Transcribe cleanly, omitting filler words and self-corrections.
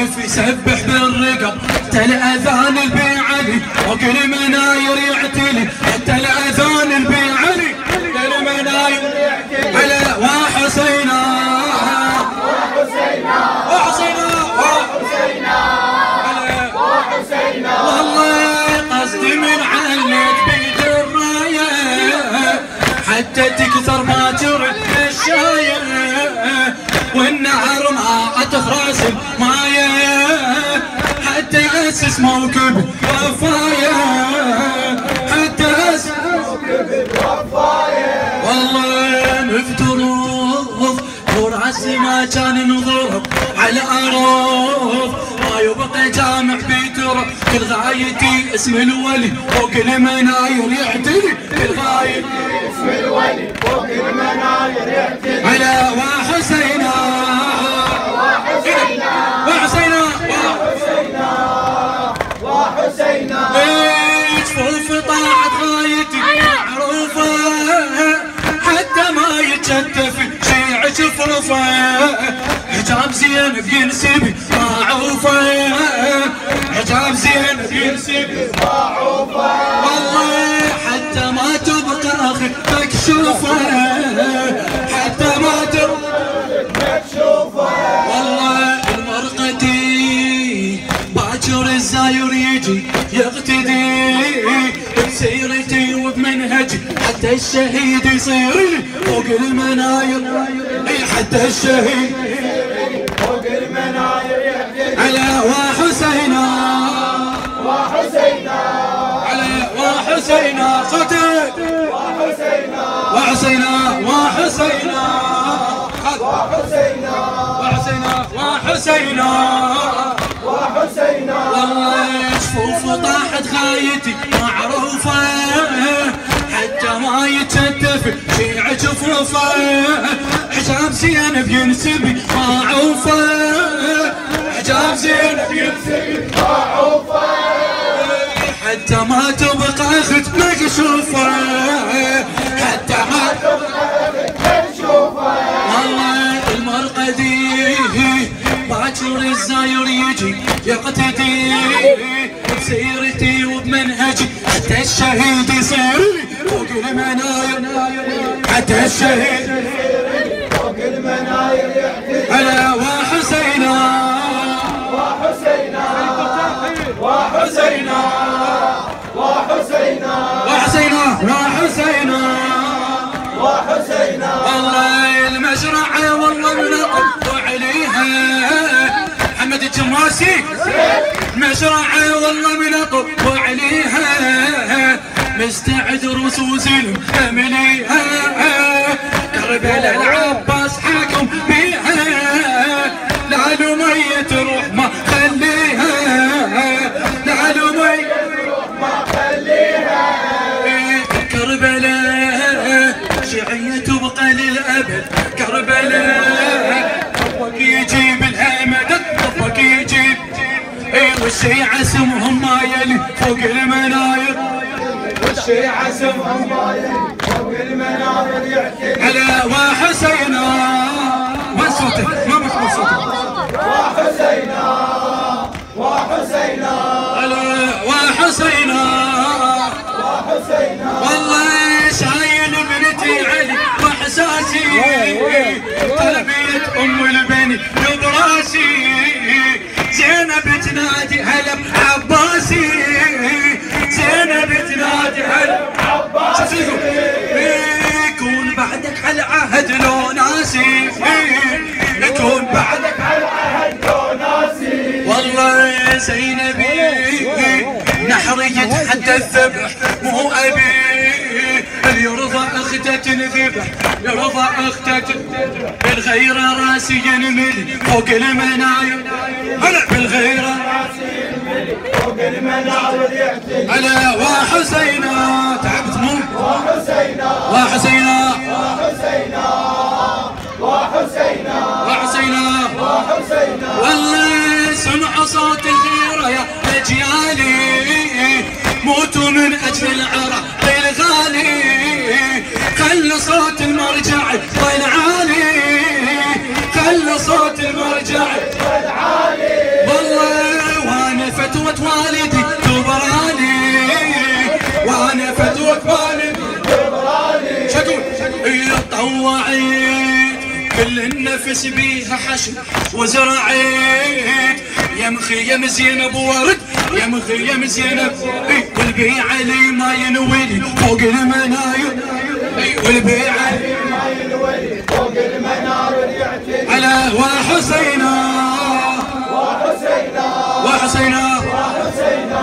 واقف يسبح بالرقب، حتى الاذان البي علي وكل مناير يعتلي، حتى الاذان البي علي كل مناير على وحسينا وحسينا وحسينا وحسينا. والله قصدي من علك بيد الرايه حتى تكثر ما ترد الشايه، والنهر ما تخرس مايه حتى اسس موكب وفايه، حتى اسس موكب وفايه. والله نفترض وراس ما كان نضرب على أروف، ما يبقى جامع بيترب، كل غايتي اسم الولي وكل مناير يعتلي، كل غايتي اسم الولي وكل مناير يعتلي على وحسينا وحسينا وحسينا وحسينا وحسينا. جفوف طاعت غايتي معروفة حتى ما يتشتف شيع جفوفه، حجاب زينب ينسبي معروفة، حجاب زينب ينسبي معروفة. والله حتى ما تبقى اخي مكشوفة، حتى ما تبقى مكشوفة. والله المرقدي باكر الزاير يجي يقتدي بسيرتي وبمنهجي، حتى الشهيد يصير فوق المناير، حتى الشهيد فوق المناير على وحسينا وحسينا على وحسينا صوتك وحسينا وحسينا وحسينا وحسينا وحسينا وحسينا وحسينا. والله جفوف طاحت غايتي معروفة حتى ما يتشتف شيع جفوفه، حجاب زينب ينسبي معروفة، حجاب زينب ينسبي معروفة، حتى ما تبقى اخت مكشوفة، حتى ما تبقى اخت مكشوفة. والله المرقدي باكر الزاير يجي يقتدي بسيرتي وبمنهجي، حتى الشهيد يصير فوق المناير، حتى الشهيد فوق المناير على وحسينا وحسينا وحسينا وحسينا وحسينا وحسينا وحسينا. والله المزرعة والله منقب عليها محمد الجماسي، مزرعة والله منقب عليها مستعد رصوص المليها، كربلاء العباس حاكم بيها، لا لمية تروح ما خليها، لا لمية تروح ما خليها. كربلاء شيعية تبقى للأبد، كربلاء ربك يجيب لها مدد، ربك يجيب والشيعة سمهم ما يلي فوق المناير، والشيعة سمهم ما يلي فوق المناير يعتلي على وحسينا. ما صوتك ما مكتوب صوتك وحسينا وحسينا على وحسينا وحسينا. والله شايل ابنتي علي واحساسي، تربية ام البني براسي، زينب تنادي هلا بعباسي، زينب تنادي هلا بعباسي، يكون بعدك على عهد لو ناسي، يكون بعدك على عهد لو ناسي. والله زينبي نحرية حتى الذبح مو ابي، اللي يرضى اخته تنذبح، يرضى اخته بالغيرة راسي ينملي فوق المناير، هلا بالغيرة راسي ينملي فوق المناير يعتلي على وحسينا. تعبت مو وحسينا وحسينا وحسينا وحسينا وحسينا وحسينا. والله سمع صوت الغيرة يا اجيالي، موتوا من اجل العرى الغالي، خلوا صوت المرجع والعالي، خلوا صوت المرجع والعالي. كل النفس بيها حشد وزرعت يا مخيم زينب ورد يا مخيم زينب والبيع علي ما ينولي فوق المناير والبيع علي ما ينولي فوق المناير يعتلي على وحسينا وحسينا